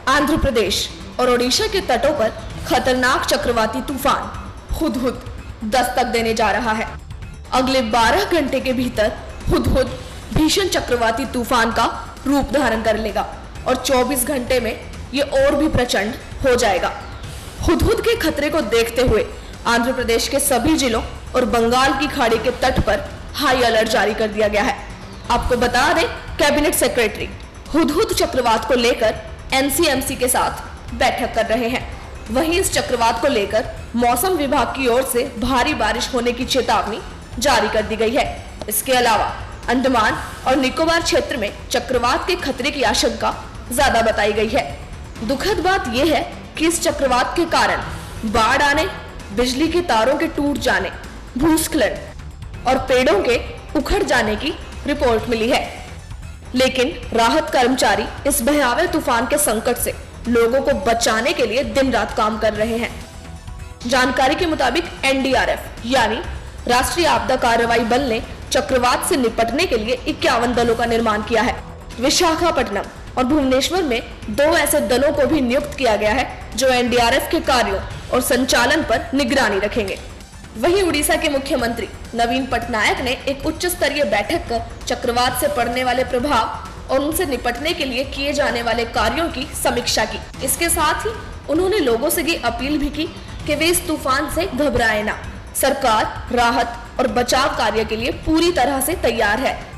आंध्र प्रदेश और ओडिशा के तटों पर खतरनाक चक्रवाती तूफान हुदहुद दस्तक देने जा रहा है। अगले 12 घंटे के भीतर हुदहुद भीषण चक्रवाती तूफान का रूप धारण कर लेगा और 24 घंटे में ये और भी प्रचंड हो जाएगा। हुदहुद के खतरे को देखते हुए आंध्र प्रदेश के सभी जिलों और बंगाल की खाड़ी के तट पर हाई अलर्ट जारी कर दिया गया है। आपको बता दें, कैबिनेट सेक्रेटरी हुदहुद चक्रवात को लेकर एनसीएमसी के साथ बैठक कर रहे हैं। वहीं इस चक्रवात को लेकर मौसम विभाग की ओर से भारी बारिश होने की चेतावनी जारी कर दी गई है। इसके अलावा अंडमान और निकोबार क्षेत्र में चक्रवात के खतरे की आशंका ज्यादा बताई गई है। दुखद बात यह है कि इस चक्रवात के कारण बाढ़ आने, बिजली के तारों के टूट जाने, भूस्खलन और पेड़ों के उखड़ जाने की रिपोर्ट मिली है। लेकिन राहत कर्मचारी इस भयावह तूफान के संकट से लोगों को बचाने के लिए दिन रात काम कर रहे हैं। जानकारी के मुताबिक एनडीआरएफ यानी राष्ट्रीय आपदा कार्रवाई बल ने चक्रवात से निपटने के लिए 51 दलों का निर्माण किया है। विशाखापट्टनम और भुवनेश्वर में 2 ऐसे दलों को भी नियुक्त किया गया है जो एनडीआरएफ के कार्यों और संचालन पर निगरानी रखेंगे। वहीं उड़ीसा के मुख्यमंत्री नवीन पटनायक ने एक उच्च स्तरीय बैठक कर चक्रवात से पड़ने वाले प्रभाव और उनसे निपटने के लिए किए जाने वाले कार्यों की समीक्षा की। इसके साथ ही उन्होंने लोगों से ये अपील भी की कि वे इस तूफान से घबराएं ना। सरकार राहत और बचाव कार्य के लिए पूरी तरह से तैयार है।